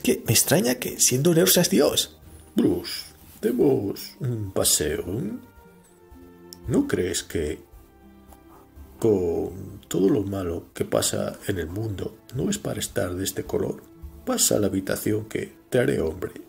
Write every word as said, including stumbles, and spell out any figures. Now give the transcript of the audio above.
que me extraña que siendo un héroe seas Dios. Bruce, demos un paseo. ¿No crees que con todo lo malo que pasa en el mundo no es para estar de este color? Pasa a la habitación que te haré hombre.